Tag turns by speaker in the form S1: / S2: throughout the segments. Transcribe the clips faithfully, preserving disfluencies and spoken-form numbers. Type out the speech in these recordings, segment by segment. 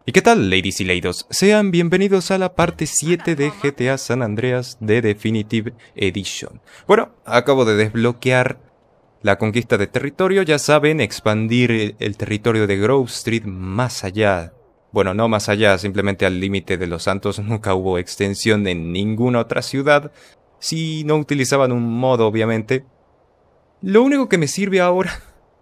S1: ¿Y qué tal, ladies y ladies? Sean bienvenidos a la parte siete de G T A San Andreas de Definitive Edition. Bueno, acabo de desbloquear la conquista de territorio, ya saben, expandir el territorio de Grove Street más allá. Bueno, no más allá, simplemente al límite de Los Santos. Nunca hubo extensión en ninguna otra ciudad, si no utilizaban un modo, obviamente. Lo único que me sirve ahora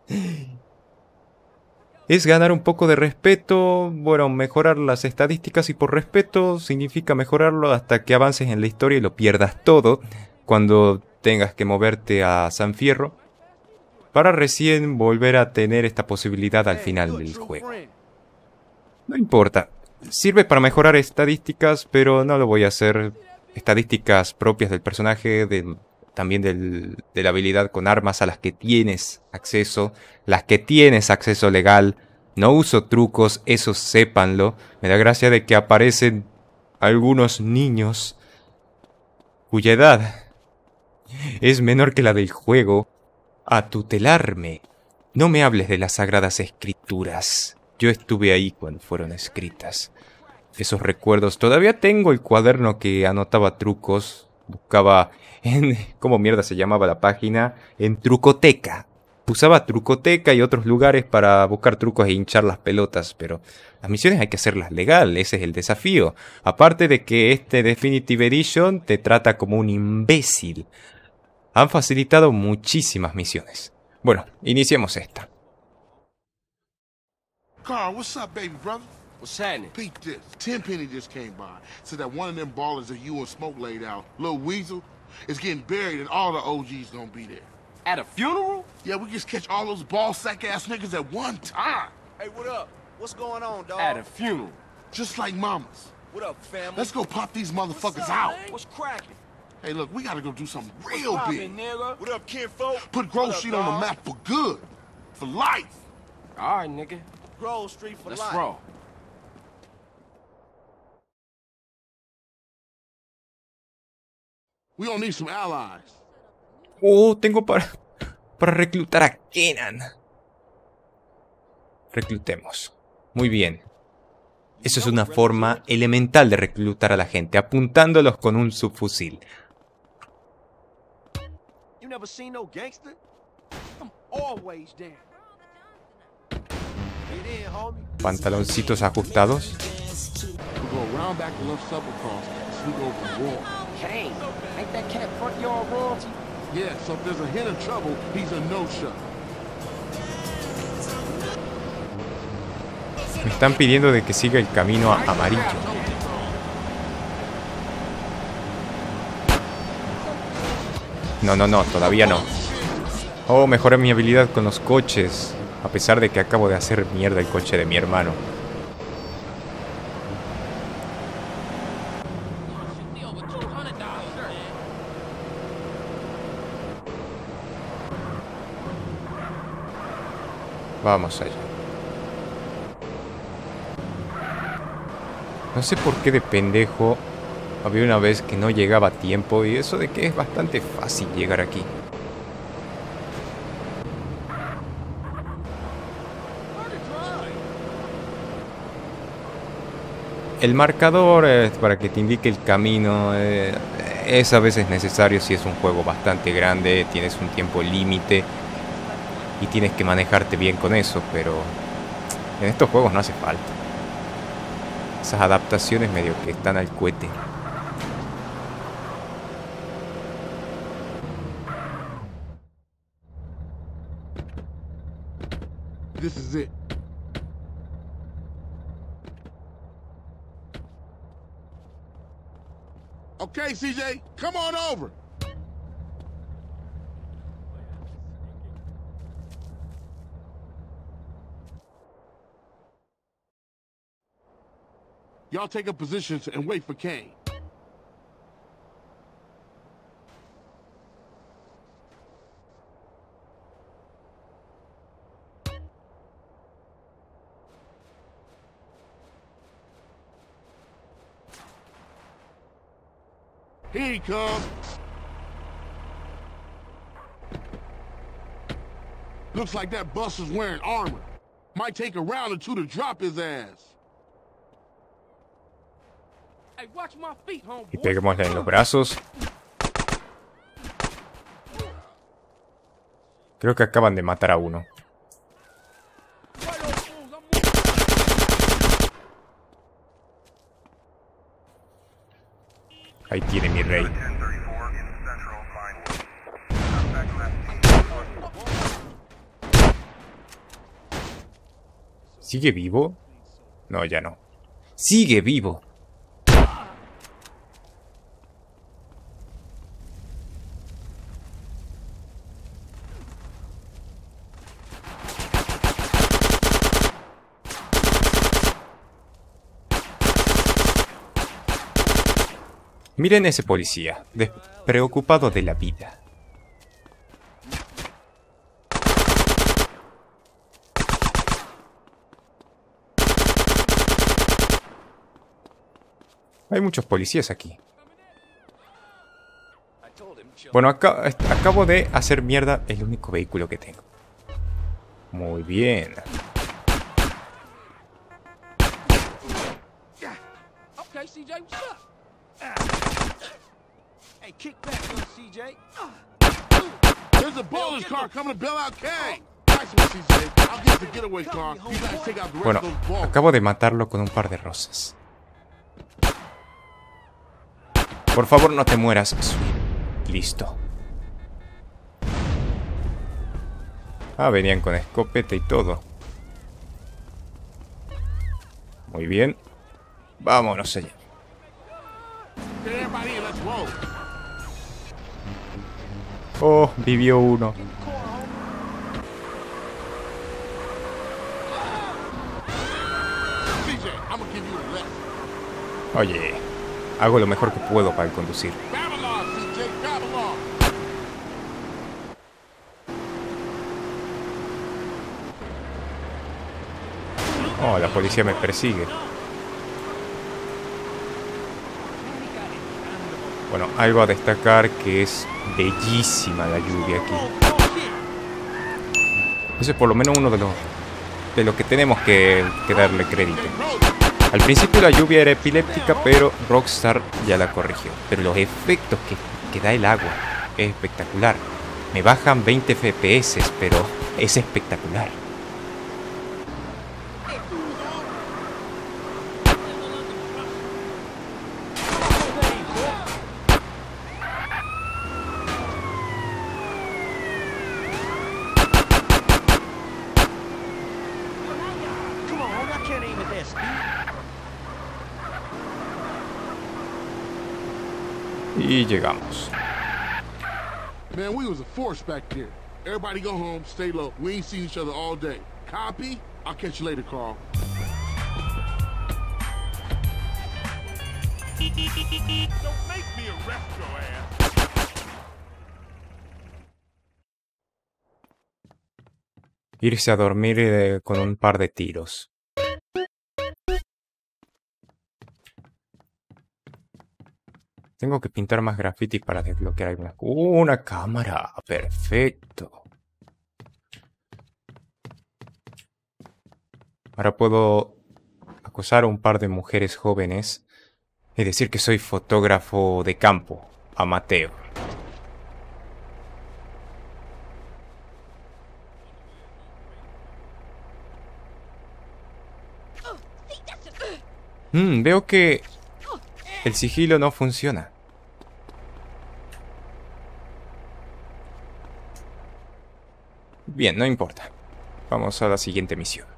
S1: es ganar un poco de respeto, bueno, mejorar las estadísticas, y por respeto significa mejorarlo hasta que avances en la historia y lo pierdas todo cuando tengas que moverte a San Fierro, para recién volver a tener esta posibilidad al final del juego. No importa, sirve para mejorar estadísticas, pero no lo voy a hacer. Estadísticas propias del personaje, del, también del, de la habilidad con armas a las que tienes acceso, las que tienes acceso legal. No uso trucos, eso sépanlo. Me da gracia de que aparecen algunos niños cuya edad es menor que la del juego a tutelarme. No me hables de las Sagradas Escrituras. Yo estuve ahí cuando fueron escritas. Esos recuerdos. Todavía tengo el cuaderno que anotaba trucos. Buscaba en... ¿cómo mierda se llamaba la página? En Trucoteca. Usaba Trucoteca y otros lugares para buscar trucos e hinchar las pelotas, pero las misiones hay que hacerlas legal, ese es el desafío. Aparte de que este Definitive Edition te trata como un imbécil. Han facilitado muchísimas misiones. Bueno, iniciemos esta.
S2: Carl, what's up, baby brother?
S3: What's happening?
S2: Peep this. Tenpenny just came by. Said that one of them ballers that you and Smoke laid out, Lil Weasel, is getting buried and all the O Gs gonna be there.
S3: At a funeral?
S2: Yeah, we just catch all those ball sack ass niggas at one time.
S4: Hey, what up? What's going on, dog?
S3: At a funeral.
S2: Just like mamas.
S4: What up, family?
S2: Let's go pop these motherfuckers
S4: What's up,
S2: out.
S4: man? What's cracking?
S2: Hey, look, we gotta go do something
S4: What's
S2: real
S4: poppin',
S2: big.
S4: nigga? What up, kinfolk?
S2: Put Grove
S4: What up,
S2: Street on the
S4: dawg?
S2: map for good. For life.
S3: All right, nigga.
S4: Grove Street for
S3: Let's
S4: life.
S3: roll.
S2: We gonna need some allies.
S1: Oh, tengo para... para reclutar a Kenan. Reclutemos. Muy bien. Eso es una forma elemental de reclutar a la gente, apuntándolos con un subfusil.
S4: You never seen no gangster? I'm always down. Get in, homie.
S1: Pantaloncitos ajustados.
S2: We go around back to left supper cross, sneak over the wall.
S3: Kane, ain't that cat front yard royalty?
S2: Yeah, so if there's a hint of trouble, he's a no-show.
S1: Me están pidiendo de que siga el camino a- amarillo. No, no, no, todavía no. Oh, mejoré mi habilidad con los coches, a pesar de que acabo de hacer mierda el coche de mi hermano. Vamos allá. No sé por qué de pendejo había una vez que no llegaba a tiempo, y eso de que es bastante fácil llegar aquí. El marcador es para que te indique el camino. Eh, es a veces necesario si es un juego bastante grande, tienes un tiempo límite y tienes que manejarte bien con eso, pero en estos juegos no hace falta. Esas adaptaciones medio que están al cohete.
S2: This is it. Okay, C J, come on over. Y'all take up positions and wait for Kane. Here he comes. Looks like that bus is wearing armor. Might take a round or two to drop his ass.
S3: Hey, watch my feet,
S1: Y
S3: homeboy.
S1: peguémosle en los brazos. Creo que acaban de matar a uno.
S3: Right on, fools, I'm
S1: Ahí tiene mi rey. ¿Sigue vivo? No, ya no. ¡Sigue vivo! Miren ese policía, despreocupado de la vida. Hay muchos policías aquí. Bueno, acá, acabo de hacer mierda el único vehículo que tengo. Muy bien.
S3: Okay, C J, what's up?
S4: Hey, kick back, little C J.
S2: There's a bowler's car coming to bail out Kay. Nice one, C J. I'll get the getaway car. You guys take out the rest
S1: Bueno,
S2: of those balls.
S1: acabo de matarlo con un par de rosas. Por favor, no te mueras, Sweet. Listo. Ah, venían con escopeta y todo. Muy bien. Vámonos allá.
S2: Get everybody in, let's roll.
S1: Oh, vivió uno.
S2: C J, I'm gonna give you a lesson.
S1: Oye, hago lo mejor que puedo para conducir.
S2: Babylon, C J, Babylon.
S1: Oh, la policía me persigue. Bueno, algo a destacar que es bellísima la lluvia aquí. Eso es por lo menos uno de los de lo que tenemos que, que darle crédito. Al principio la lluvia era epiléptica, pero Rockstar ya la corrigió. Pero los efectos que, que da el agua es espectacular. Me bajan veinte F P S, pero es espectacular.
S4: Come on, homie, I can't aim at that speed.
S1: Y llegamos.
S2: Man, we was a force back there. Everybody go home, stay low. We ain't seen each other all day. Copy? I'll catch you later, Carl.
S4: Don't make me arrest your ass.
S1: Irse a dormir eh, con un par de tiros. Tengo que pintar más grafitis para desbloquear algunas. ¡Uh, una cámara! ¡Perfecto! Ahora puedo acosar a un par de mujeres jóvenes y decir que soy fotógrafo de campo, amateur. Mm, veo que el sigilo no funciona. Bien, no importa. Vamos a la siguiente misión.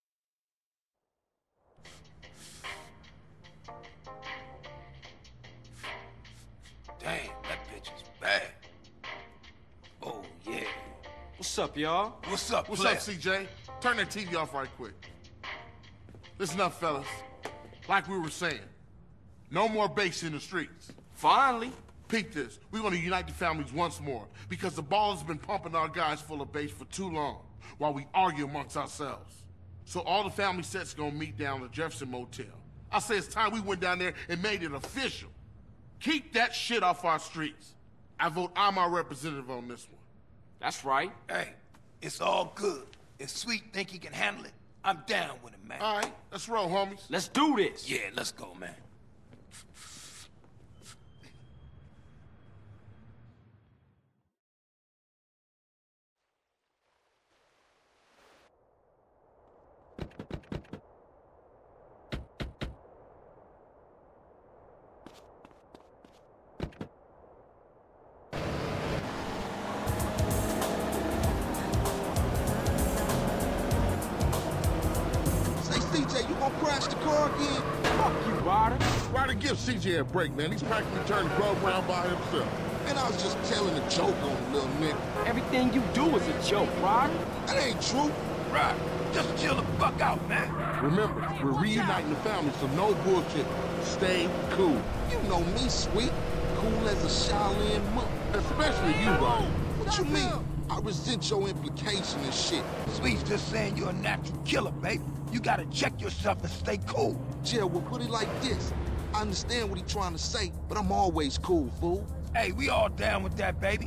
S5: Damn, that bitch is bad. Oh, yeah.
S3: What's up, y'all?
S5: What's up,
S2: What's
S5: player?
S2: up, C J? Turn that T V off right quick. Listen up, fellas. Like we were saying, no more base in the streets.
S3: Finally.
S2: Peep this. We want to unite the families once more because the ball has been pumping our guys full of base for too long while we argue amongst ourselves. So all the family sets gonna meet down at the Jefferson Motel. I say it's time we went down there and made it official. Keep that shit off our streets. I vote I'm our representative on this one.
S3: That's right.
S5: Hey, it's all good. If Sweet think he can handle it, I'm down with him, man.
S2: All right, let's roll, homies.
S3: Let's do this.
S5: Yeah, let's go, man.
S2: C J, you gonna crash the car again?
S3: Fuck you, Ryder.
S2: Ryder, give C J a break, man. He's practically turned grub around by himself. And I was just telling a joke on the little nigga.
S3: Everything you do is a joke, Ryder.
S2: That ain't true.
S5: Right. Just chill the fuck out, man.
S2: Remember, we're reuniting the family, so no bullshit. Stay cool. You know me, sweet. Cool as a Shaolin monk. Especially you, Ryder. What you mean? I resent your implication and shit.
S5: Sweet's just saying you're a natural killer, baby. You gotta check yourself and stay cool.
S2: Jill, we'll put it like this. I understand what he's trying to say, but I'm always cool, fool.
S5: Hey, we all down with that, baby.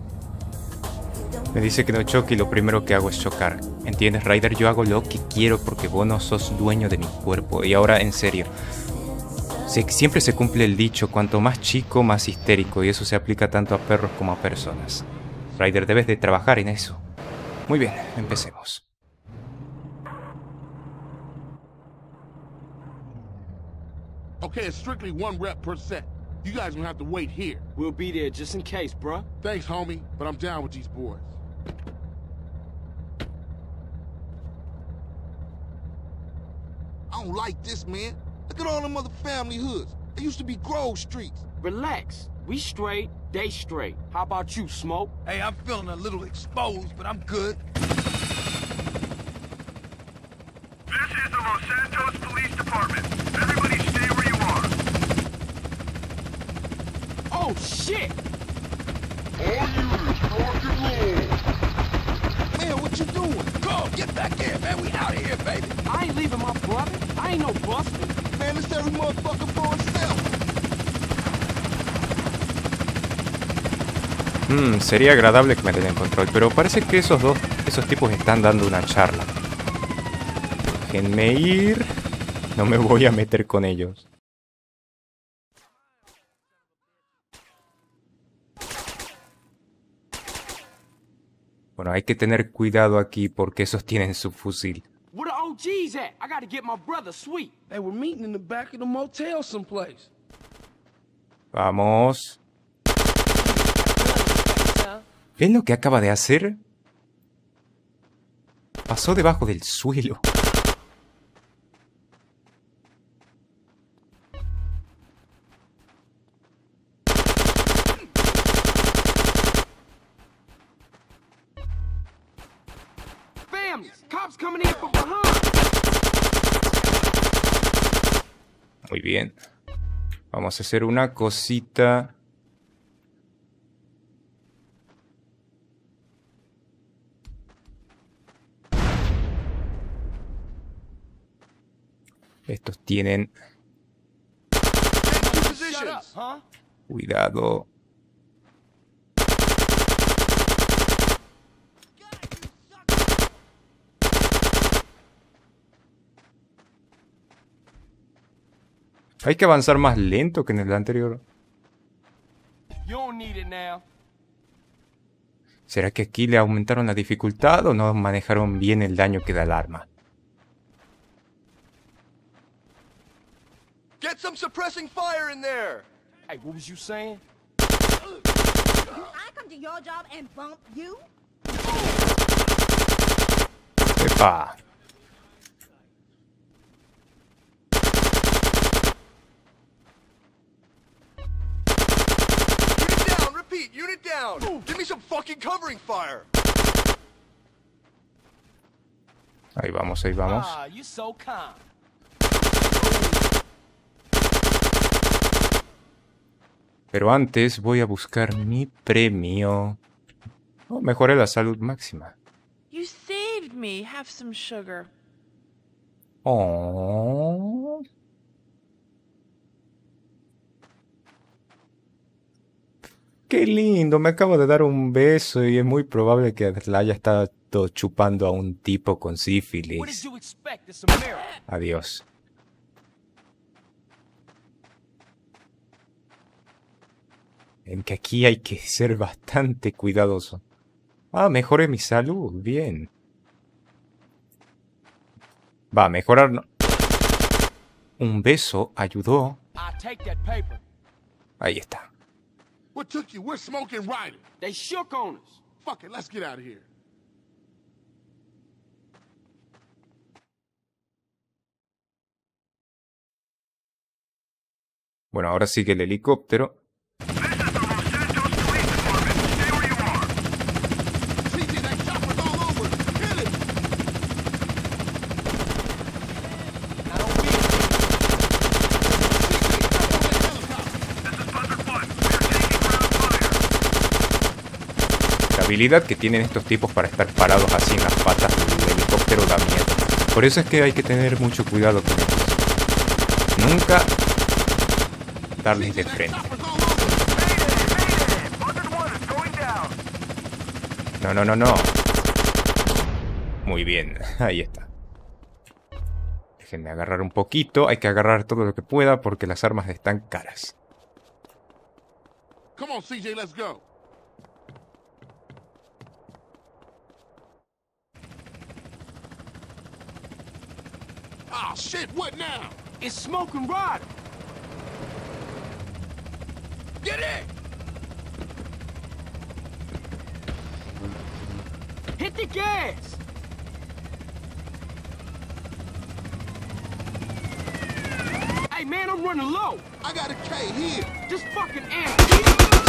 S1: Me dice que no choque y lo primero que hago es chocar. ¿Entiendes, Ryder? Yo hago lo que quiero porque vos no sos dueño de mi cuerpo. Y ahora, en serio. Se, siempre se cumple el dicho, cuanto más chico, más histérico. Y eso se aplica tanto a perros como a personas. Ryder, debes de trabajar en eso. Muy bien, empecemos.
S2: Okay, it's strictly one rep per set. You guys gonna have to wait here.
S3: We'll be there just in case, bruh.
S2: Thanks, homie, but I'm down with these boys. I don't like this, man. Look at all them other family hoods. They used to be Grove Streets.
S3: Relax. We straight, they straight. How about you, Smoke?
S5: Hey, I'm feeling a little exposed, but I'm good.
S6: This is the Los Santos Police Department. Everybody stay where you are.
S3: Oh, shit!
S2: Man, what you doing?
S5: Go, get back here, man. We out of here, baby.
S3: I ain't leaving my brother. I ain't no buster.
S2: Man, it's every motherfucker for himself.
S1: Hmm, sería agradable que me den el control, pero parece que esos dos, esos tipos están dando una charla. Déjenme ir. No me voy a meter con ellos. Bueno, hay que tener cuidado aquí porque esos tienen su fusil.
S3: Where the O Gs at? I gotta get my brother, Sweet.
S4: They were meeting in the back of the motel someplace.
S1: Vamos. ¿Ven lo que acaba de hacer? Pasó debajo del suelo.
S3: Families, cops coming in from behind.
S1: Muy bien. Vamos a hacer una cosita. Estos tienen...
S4: Shut up, huh?
S1: Cuidado. Hay que avanzar más lento que en el anterior.
S3: You don't need it now.
S1: ¿Será que aquí le aumentaron la dificultad o no manejaron bien el daño que da el arma?
S4: Get some suppressing fire in there.
S3: Hey, what was you saying?
S7: I come to your job and bump you?
S1: ¡Epa!
S4: Unit down, repeat, unit down. Give me some fucking covering fire.
S1: Ahí vamos, ahí vamos.
S3: Ah, you so kind.
S1: Pero antes voy a buscar mi premio. Oh, mejoré la salud máxima.
S8: You saved me. Have some sugar.
S1: Oh. Qué lindo, me acabo de dar un beso y es muy probable que la haya estado chupando a un tipo con
S3: What did
S1: sífilis.
S3: you expect? It's America.
S1: Adiós. en que aquí hay que ser bastante cuidadoso. Ah, mejoré mi salud, bien. Va a mejorar... No. Un beso ayudó.
S3: I'll take that paper.
S1: Ahí está.
S2: What took you? We're smoking Ryder.
S3: They shook on us.
S2: Fuck it, let's get out of here.
S1: Bueno, ahora sigue el helicóptero.
S6: This is the Los Santos Police Department. Stay where you are.
S2: C J, that chopper's all over. Hit it.
S3: I don't feel
S2: C J, jump on that helicopter.
S6: This is Buzzard One. We are taking ground fire.
S1: La habilidad que tienen estos tipos para estar parados así en las patas del helicóptero da miedo. Por eso es que hay que tener mucho cuidado con ellos. Nunca darles de frente. No, no, no, no. Muy bien, ahí está. Déjenme agarrar un poquito. Hay que agarrar todo lo que pueda porque las armas están caras.
S2: Come on, C J, let's go. Ah, shit, what now?
S3: It's smoking Ryder.
S5: Get in!
S3: Hit the gas. Hey, man, I'm running low.
S2: I got a K here.
S3: Just fucking amp. Shit.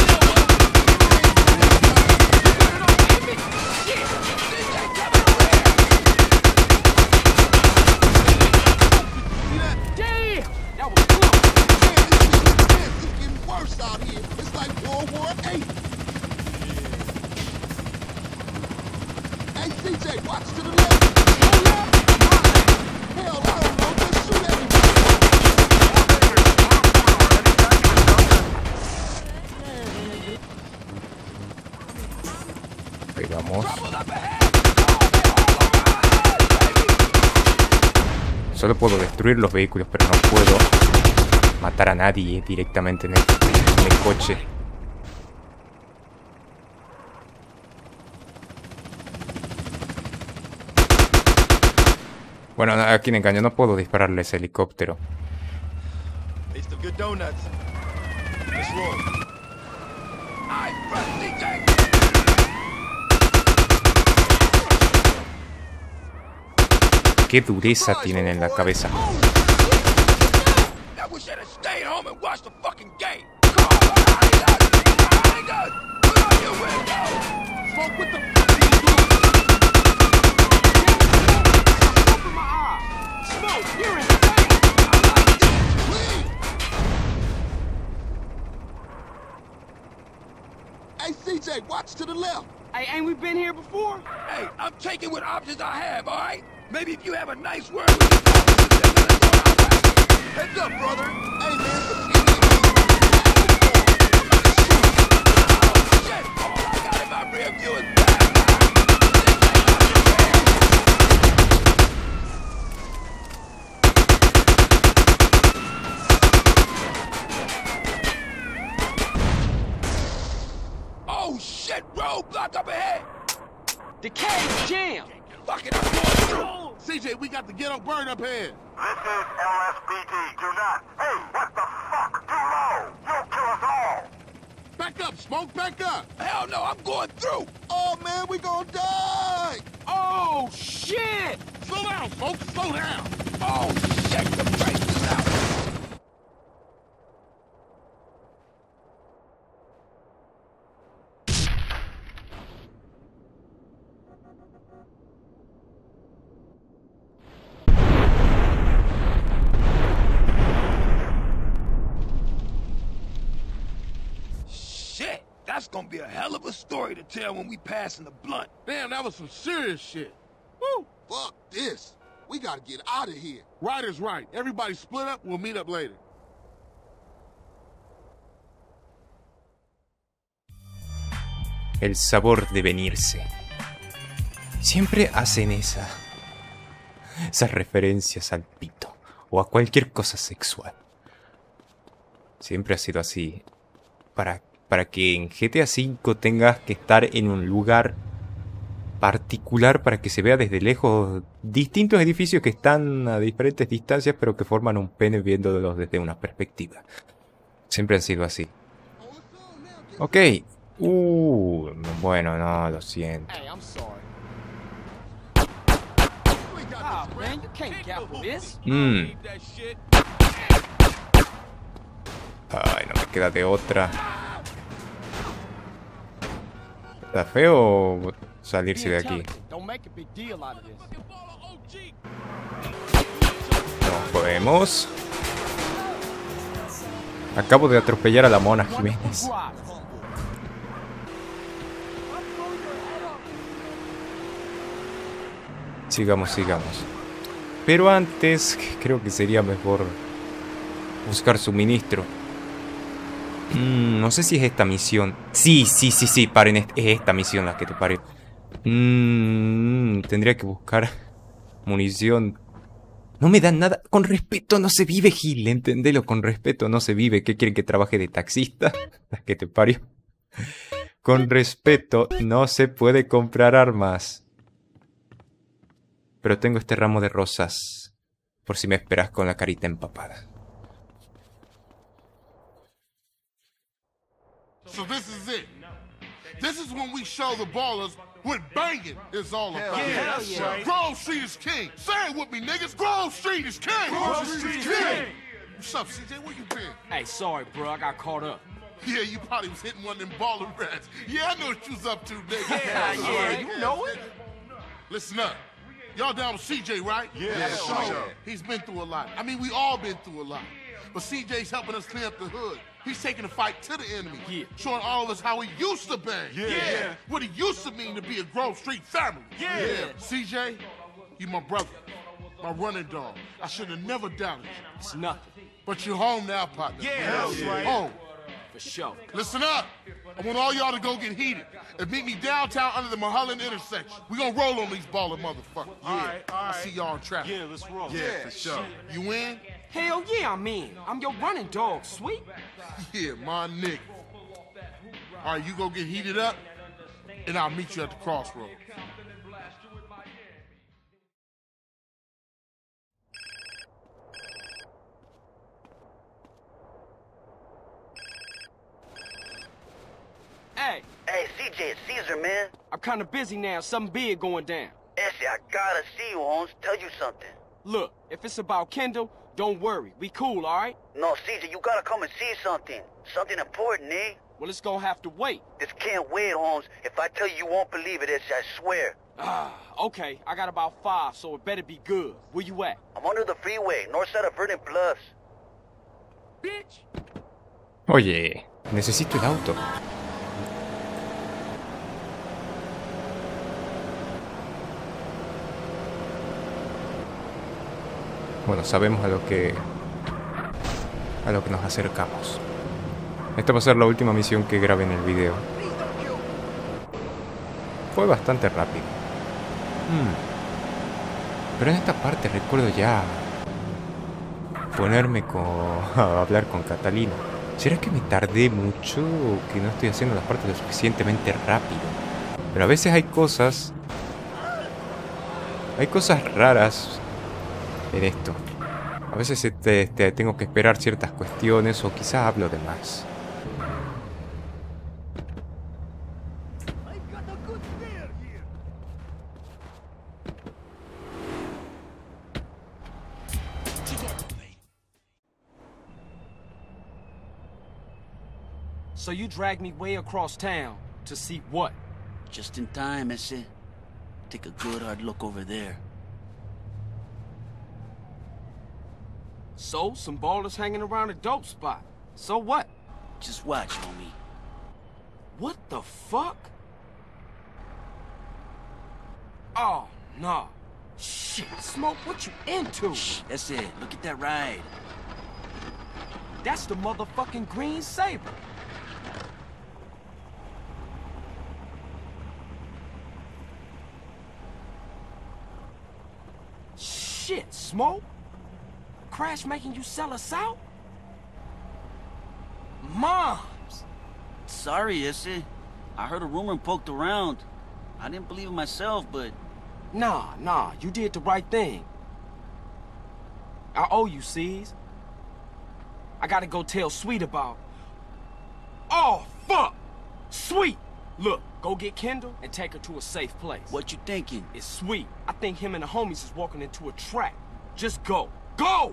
S3: Damn, that was close.
S2: It's getting worse out here. It's like World War Eight. Hey, C J, watch to the left. Hell, I don't know. Just shoot everybody.
S1: Ahí vamos. Solo puedo destruir los vehículos, pero no puedo matar a nadie directamente en el, en el coche. Bueno, aquí me engaño, no puedo dispararle ese helicóptero.
S5: Taste the good donuts. Let's roll. Ay, front C J!
S1: Qué dureza tienen en la cabeza.
S5: I wish I'd have stayed home and watched the fucking game. Come on, behind us! Behind us! Put on your window!
S2: Smoke with the
S3: Open my eyes. Smoke, you're insane.
S2: Hey, C J, watch to the left.
S3: Hey, ain't we been here before?
S5: Hey, I'm taking what options I have, all right? Maybe if you have a nice word with the officers, they're gonna go out back. Heads up, brother.
S2: Hey, man, the
S5: Oh, shit! All I got in my rear view is bad. Oh, shit! Roadblock up ahead!
S3: The cage jammed.
S5: Fuck it, I'm going through!
S2: C J, we got the ghetto bird up here.
S6: This is L S P D. Do not. Hey, what the fuck? Too low. You'll kill us all.
S2: Back up, Smoke, back up.
S5: Hell no, I'm going through!
S2: Oh, man, we gonna die.
S3: Oh, shit.
S2: Slow down, Smoke, slow down.
S5: Oh, shit, the brakes is out! Shit, that's gonna be a hell of a story to tell when we passing the blunt.
S2: Damn, that was some serious shit. Woo. Fuck this. We gotta get out of here. Ryder's right. Everybody split up. We'll meet up later.
S1: El sabor de venirse. Siempre hacen esa, esas referencias al pito o a cualquier cosa sexual. Siempre ha sido así. ¿Para para que en G T A cinco tengas que estar en un lugar particular para que se vea desde lejos distintos edificios que están a diferentes distancias pero que forman un pene viéndolos desde una perspectiva. Siempre han sido así. Ok. Uh, bueno, no, lo siento.
S3: Hey, I'm sorry. Ah, man, you can't gamble this.
S1: Mm. Ay, no me queda de otra. Está feo salirse de aquí.
S3: Don't make a big deal out of this.
S1: No podemos. Acabo de atropellar a la Mona Jiménez. Sigamos, sigamos. Pero antes, creo que sería mejor buscar suministro. Mm, no sé si es esta misión. Sí, sí, sí, sí, paren, es esta misión la que te pare. Mm, tendría que buscar munición. No me dan nada. Con respeto no se vive, Gil, entendelo. Con respeto no se vive. ¿Qué quieren que trabaje de taxista? La que te parió. Con respeto no se puede comprar armas. Pero tengo este ramo de rosas. Por si me esperas con la carita empapada.
S2: So this is it. This is when we show the ballers what banging is all about.
S4: Yeah, that's
S2: yeah.
S4: right.
S2: Grove Street is king. Say it with me, niggas. Grove Street is king.
S4: Grove Street is king.
S2: What's up, C J? Where you been?
S3: Hey, sorry, bro. I got caught up.
S2: Yeah, you probably was hitting one of them baller rats. Yeah, I know what you was up to, nigga.
S3: Yeah, yeah, you know it.
S2: Listen up. Y'all down with C J, right?
S4: Yeah, yeah, sure.
S2: He's been through a lot. I mean, we all been through a lot. But C J's helping us clean up the hood. He's taking the fight to the enemy.
S3: Yeah.
S2: Showing all of us how he used to bang.
S4: Yeah. Yeah.
S2: What it used to mean to be a Grove Street family.
S4: Yeah.
S2: yeah. C J, you my brother. My running dog. I should have never doubted you.
S3: It's nothing.
S2: But you're home now, partner.
S4: Yeah, that's right.
S2: Home.
S3: For sure.
S2: Listen up. I want all y'all to go get heated and meet me downtown under the Mulholland intersection. We gonna roll on these baller motherfuckers.
S4: All right, all
S2: I
S4: right.
S2: see y'all in traffic.
S4: Yeah, let's roll.
S2: Yeah, for sure. You in?
S3: Hell yeah, I'm in. I'm your running dog, sweet.
S2: Yeah, my nigga. All right, you go get heated up, and I'll meet you at the crossroads.
S3: Hey,
S9: Hey, C J, it's Caesar, man.
S3: I'm kind of busy now. Something big going down.
S9: Essie, I gotta see you, Holmes. Tell you something.
S3: Look, if it's about Kendall, don't worry. We cool, all right?
S9: No, Caesar, you gotta come and see something. Something important, eh?
S3: Well, it's gonna have to wait.
S9: This can't wait, Holmes. If I tell you, you won't believe it, Essie, I swear.
S3: Ah, okay. I got about five, so it better be good. Where you at?
S9: I'm under the freeway, north side of Verdant Bluffs.
S3: Bitch!
S1: Oye, necesito el auto. Bueno, sabemos a lo que a lo que nos acercamos. Esta va a ser la última misión que grabé en el video. Fue bastante rápido. Hmm. Pero en esta parte recuerdo ya ponerme con a hablar con Catalina. ¿Será que me tardé mucho o que no estoy haciendo las partes lo suficientemente rápido? Pero a veces hay cosas hay cosas raras en esto. A veces este, este, tengo que esperar ciertas cuestiones o quizá hablo de más.
S3: So you dragged me way across town to see what?
S10: Just in time, ese. Take a good hard look over there.
S3: So, some ballers hanging around a dope spot. So what?
S10: Just watch, homie.
S3: What the fuck? Oh, no. Shit, Smoke, what you into?
S10: Shh, that's it. Look at that ride.
S3: That's the motherfucking Green Saber. Shit, Smoke. Crash making you sell us out? Moms!
S10: sorry, Issy. I heard a rumor and poked around. I didn't believe it myself, but...
S3: Nah, nah, you did the right thing. I owe you, C's. I gotta go tell Sweet about... Oh, fuck! Sweet! Look, go get Kendall and take her to a safe place.
S10: What you thinking?
S3: It's Sweet. I think him and the homies is walking into a trap. Just go. Go!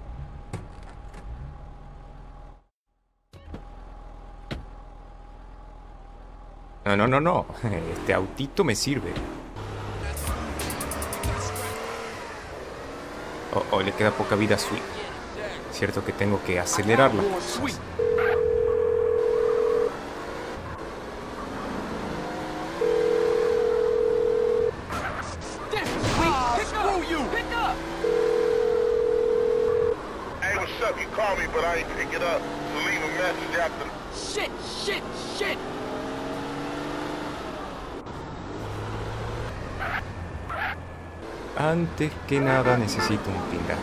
S1: No, no, no, no. Este autito me sirve. Oh, oh, le queda poca vida a Sweet. Cierto que tengo que acelerar las cosas.
S2: Hey, what's up? You called me, but I ain't pick it up. So leave a message after.
S3: Shit, shit, shit!
S1: Antes que nada necesito un pingaje.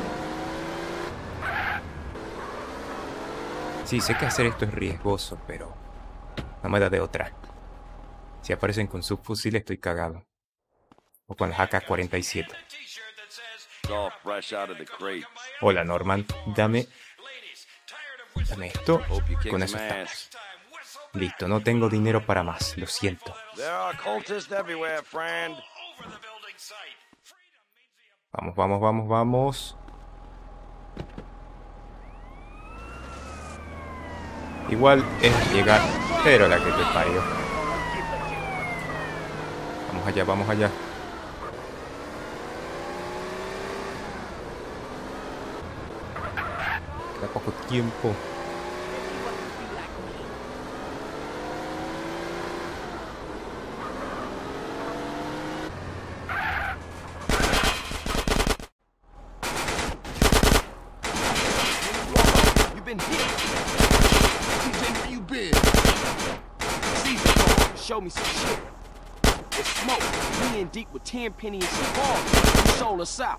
S1: Sí, sé que hacer esto es riesgoso, pero no me da de otra. Si aparecen con subfusil estoy cagado. O con la A K cuarenta y siete. Hola Norman, dame... Dame esto. Con eso estamos. Listo, no tengo dinero para más, lo siento. Vamos, vamos, vamos, vamos. Igual es llegar, pero la que te parió. Vamos allá, vamos allá. Queda poco tiempo.
S3: Show me some shit. It's Smoke. Me in deep with Tenpenny and some balls. He sold us out.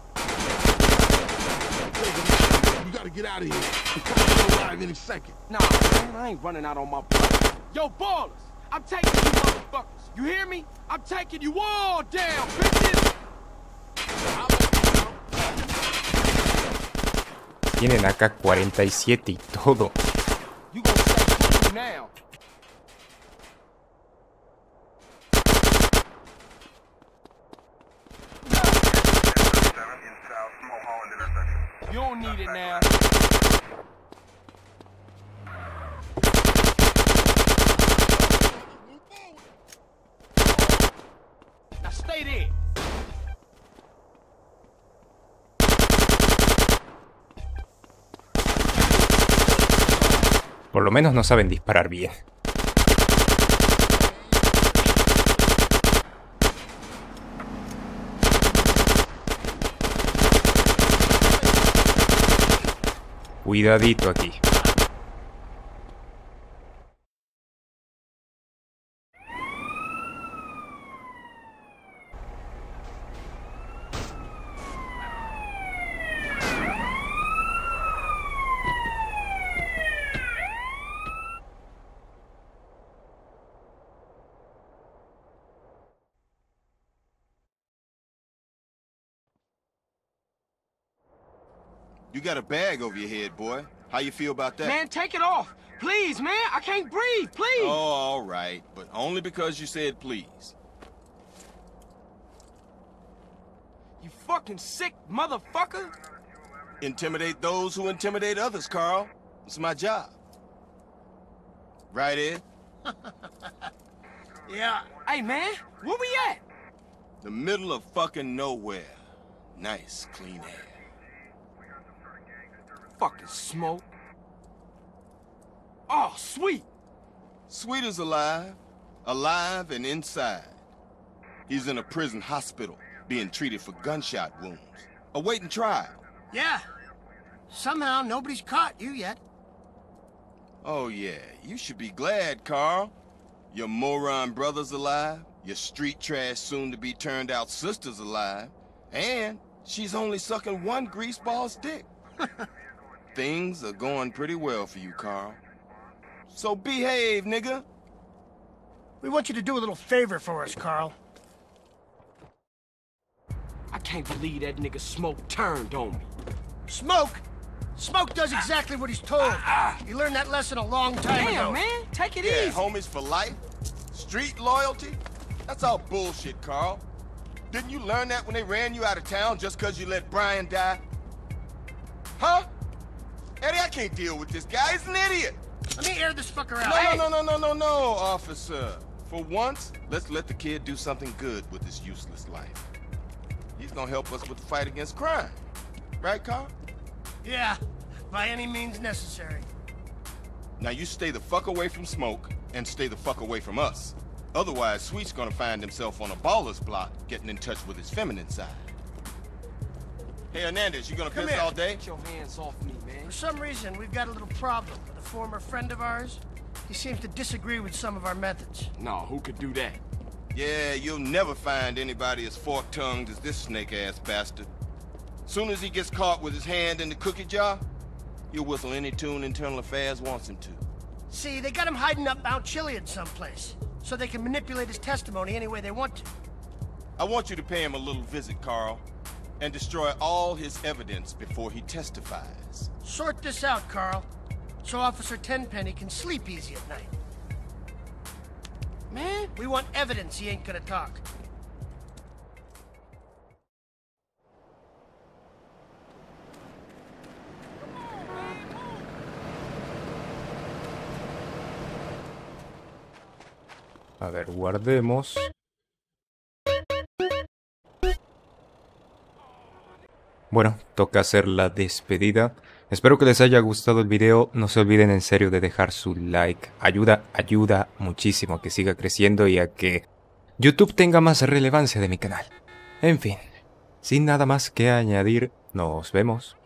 S2: You gotta get out of here. The cops will arrive any second.
S3: Nah, man, I ain't running out on my block. Yo, ballers, I'm taking you motherfuckers. You hear me? I'm taking you all down, bitches.
S1: Tienen A K cuarenta y siete y todo.
S3: You gonna say now? You don't need it now. Now stay there.
S1: Por lo menos no saben disparar bien. Cuidadito aquí.
S4: You got a bag over your head, boy. How you feel about that?
S3: Man, take it off. Please, man. I can't breathe. Please.
S4: Oh, all right. But only because you said please.
S3: You fucking sick motherfucker.
S4: Intimidate those who intimidate others, Carl. It's my job. Right, Ed?
S3: Yeah. Hey, man. Where we at?
S4: The middle of fucking nowhere. Nice, clean air.
S3: Fucking Smoke. Oh, Sweet.
S4: Sweet is alive. Alive and inside. He's in a prison hospital, being treated for gunshot wounds. Awaiting trial.
S11: Yeah. Somehow nobody's caught you yet.
S4: Oh, yeah. You should be glad, Carl. Your moron brother's alive. Your street trash soon-to-be turned-out sister's alive. And she's only sucking one greaseball's dick. Things are going pretty well for you, Carl. So behave, nigga.
S11: We want you to do a little favor for us, Carl.
S3: I can't believe that nigga Smoke turned on me.
S11: Smoke? Smoke does exactly what he's told. He learned that lesson a long time
S3: Damn,
S11: ago.
S3: man. Take it
S4: Yeah,
S3: easy.
S4: homies for life? Street loyalty? That's all bullshit, Carl. Didn't you learn that when they ran you out of town just because you let Brian die? Huh? Eddie, I can't deal with this guy. He's an idiot.
S11: Let me air this fucker out.
S4: No,
S11: Hey!
S4: no, no, no, no, no, officer. For once, let's let the kid do something good with his useless life. He's gonna help us with the fight against crime. Right, Carl?
S11: Yeah, by any means necessary.
S4: Now you stay the fuck away from Smoke and stay the fuck away from us. Otherwise, Sweet's gonna find himself on a baller's block getting in touch with his feminine side. Hey, Hernandez, you gonna
S11: Come
S4: piss
S11: here.
S4: all day?
S3: Get your hands off me, man.
S11: For some reason, we've got a little problem with a former friend of ours. He seems to disagree with some of our methods.
S3: No, who could do that?
S4: Yeah, you'll never find anybody as fork-tongued as this snake-ass bastard. Soon as he gets caught with his hand in the cookie jar, he'll whistle any tune Internal Affairs wants him to.
S11: See, they got him hiding up Mount Chiliad someplace, so they can manipulate his testimony any way they want to.
S4: I want you to pay him a little visit, Carl, and destroy all his evidence before he testifies.
S11: Sort this out, Carl, so Officer Tenpenny can sleep easy at night.
S3: Man,
S11: we want evidence he ain't gonna talk.
S1: A ver, guardemos. Bueno, toca hacer la despedida. Espero que les haya gustado el video. No se olviden en serio de dejar su like. Ayuda, ayuda muchísimo a que siga creciendo y a que YouTube tenga más relevancia de mi canal. En fin, sin nada más que añadir, nos vemos